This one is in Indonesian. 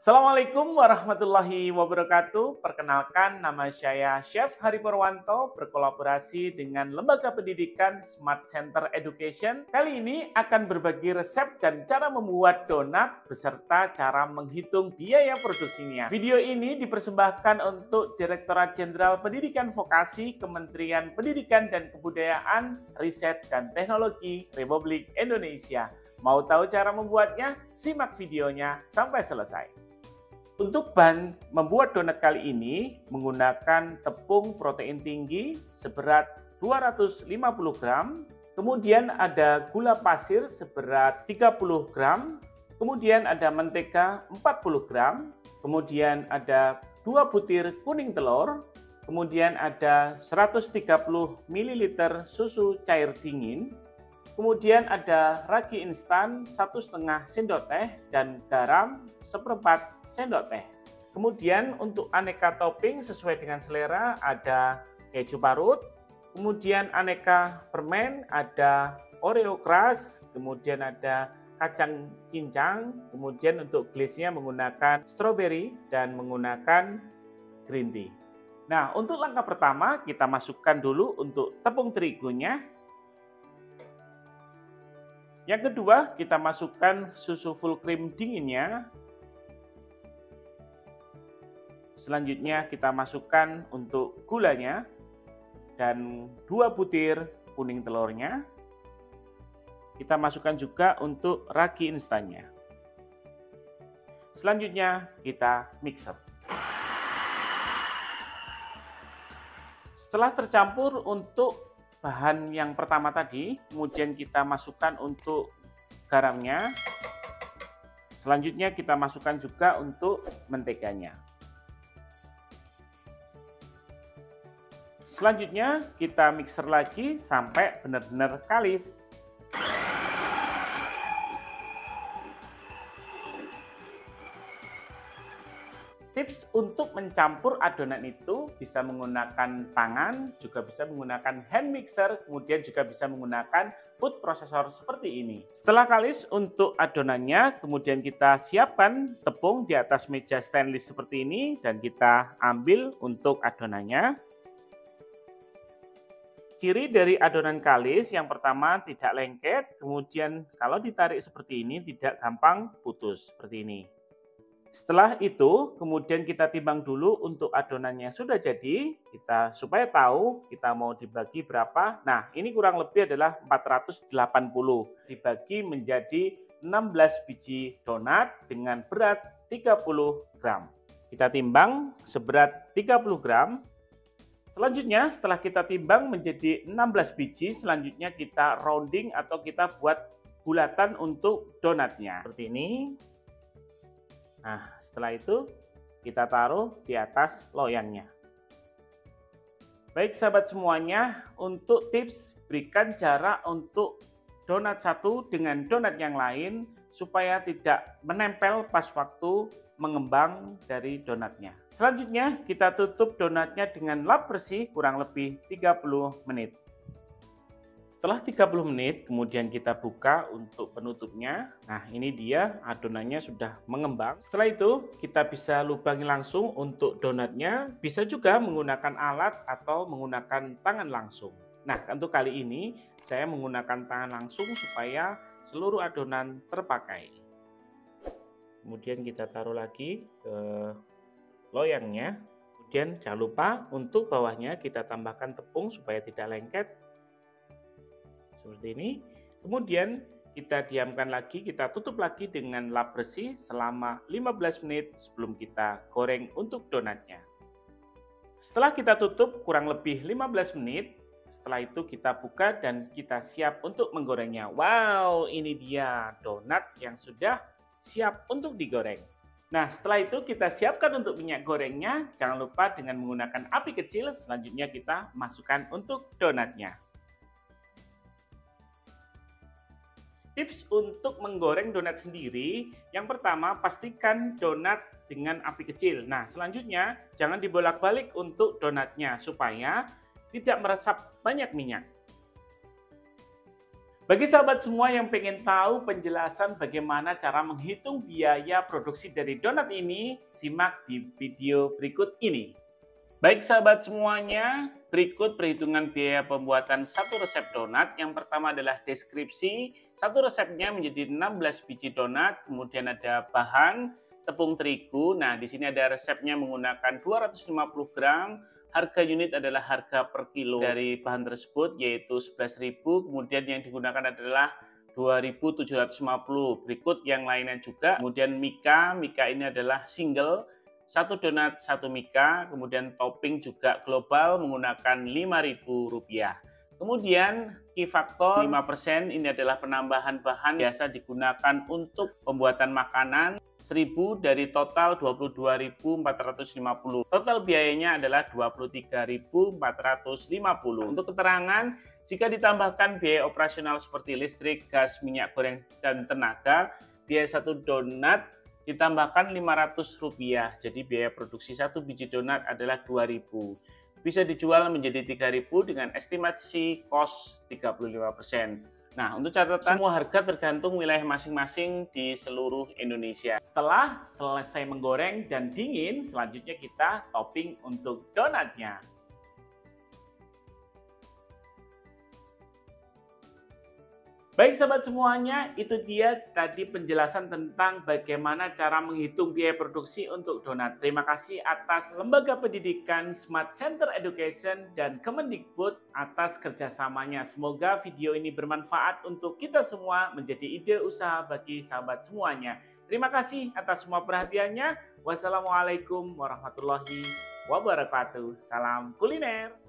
Assalamualaikum warahmatullahi wabarakatuh. Perkenalkan, nama saya Chef Hari Purwanto berkolaborasi dengan Lembaga Pendidikan Smart Center Education. Kali ini akan berbagi resep dan cara membuat donat beserta cara menghitung biaya produksinya. Video ini dipersembahkan untuk Direktorat Jenderal Pendidikan Vokasi Kementerian Pendidikan dan Kebudayaan, Riset dan Teknologi Republik Indonesia. Mau tahu cara membuatnya? Simak videonya sampai selesai. Untuk bahan membuat donat kali ini menggunakan tepung protein tinggi seberat 250 gram, kemudian ada gula pasir seberat 30 gram, kemudian ada mentega 40 gram, kemudian ada 2 butir kuning telur, kemudian ada 130 ml susu cair dingin, kemudian ada ragi instan 1,5 sendok teh dan garam 1/4 sendok teh. Kemudian untuk aneka topping sesuai dengan selera ada keju parut, kemudian aneka permen ada Oreo crush, kemudian ada kacang cincang, kemudian untuk glaze-nya menggunakan strawberry dan menggunakan green tea. Nah, untuk langkah pertama kita masukkan dulu untuk tepung terigunya. Yang kedua, kita masukkan susu full cream dinginnya. Selanjutnya kita masukkan untuk gulanya dan 2 butir kuning telurnya. Kita masukkan juga untuk ragi instannya. Selanjutnya kita mixer. Setelah tercampur untuk bahan yang pertama tadi, kemudian kita masukkan untuk garamnya. Selanjutnya kita masukkan juga untuk menteganya. Selanjutnya kita mixer lagi sampai benar-benar kalis. Tips untuk mencampur adonan itu bisa menggunakan tangan, juga bisa menggunakan hand mixer, kemudian juga bisa menggunakan food processor seperti ini. Setelah kalis untuk adonannya, kemudian kita siapkan tepung di atas meja stainless seperti ini dan kita ambil untuk adonannya. Ciri dari adonan kalis yang pertama tidak lengket, kemudian kalau ditarik seperti ini tidak gampang putus seperti ini. Setelah itu, kemudian kita timbang dulu untuk adonannya sudah jadi, kita supaya tahu kita mau dibagi berapa. Nah, ini kurang lebih adalah 480 dibagi menjadi 16 biji donat dengan berat 30 gram. Kita timbang seberat 30 gram. Selanjutnya, setelah kita timbang menjadi 16 biji, selanjutnya kita rounding atau kita buat bulatan untuk donatnya. Seperti ini. Nah, setelah itu kita taruh di atas loyangnya. Baik sahabat semuanya, untuk tips berikan jarak untuk donat satu dengan donat yang lain supaya tidak menempel pas waktu mengembang dari donatnya. Selanjutnya kita tutup donatnya dengan lap bersih kurang lebih 30 menit. Setelah 30 menit, kemudian kita buka untuk penutupnya. Nah, ini dia adonannya sudah mengembang. Setelah itu, kita bisa lubangi langsung untuk donatnya. Bisa juga menggunakan alat atau menggunakan tangan langsung. Nah, untuk kali ini, saya menggunakan tangan langsung supaya seluruh adonan terpakai. Kemudian kita taruh lagi ke loyangnya. Kemudian jangan lupa untuk bawahnya kita tambahkan tepung supaya tidak lengket. Seperti ini. Kemudian kita diamkan lagi, kita tutup lagi dengan lap bersih selama 15 menit sebelum kita goreng untuk donatnya. Setelah kita tutup kurang lebih 15 menit, setelah itu kita buka dan kita siap untuk menggorengnya. Wow, ini dia donat yang sudah siap untuk digoreng. Nah, setelah itu kita siapkan untuk minyak gorengnya. Jangan lupa dengan menggunakan api kecil, selanjutnya kita masukkan untuk donatnya. Tips untuk menggoreng donat sendiri, yang pertama pastikan donat dengan api kecil. Nah, selanjutnya jangan dibolak-balik untuk donatnya supaya tidak meresap banyak minyak. Bagi sahabat semua yang pengen tahu penjelasan bagaimana cara menghitung biaya produksi dari donat ini, simak di video berikut ini. Baik sahabat semuanya, berikut perhitungan biaya pembuatan satu resep donat. Yang pertama adalah deskripsi. Satu resepnya menjadi 16 biji donat, kemudian ada bahan tepung terigu. Nah, di sini ada resepnya menggunakan 250 gram. Harga unit adalah harga per kilo dari bahan tersebut yaitu 11.000. Kemudian yang digunakan adalah 2.750. Berikut yang lainnya juga. Kemudian mika ini adalah single. Satu donat, satu mika, kemudian topping juga global menggunakan Rp5.000. Kemudian key factor 5% ini adalah penambahan bahan biasa digunakan untuk pembuatan makanan 1.000 dari total 22.450. Total biayanya adalah 23.450. Untuk keterangan, jika ditambahkan biaya operasional seperti listrik, gas, minyak goreng, dan tenaga, biaya satu donat ditambahkan Rp500. Jadi biaya produksi satu biji donat adalah Rp2.000. Bisa dijual menjadi Rp3.000 dengan estimasi cost 35%. Nah, untuk catatan, semua harga tergantung wilayah masing-masing di seluruh Indonesia. Setelah selesai menggoreng dan dingin, selanjutnya kita topping untuk donatnya. Baik sahabat semuanya, itu dia tadi penjelasan tentang bagaimana cara menghitung biaya produksi untuk donat. Terima kasih atas Lembaga Pendidikan Smart Center Education dan Kemendikbud atas kerjasamanya. Semoga video ini bermanfaat untuk kita semua menjadi ide usaha bagi sahabat semuanya. Terima kasih atas semua perhatiannya. Wassalamualaikum warahmatullahi wabarakatuh. Salam kuliner.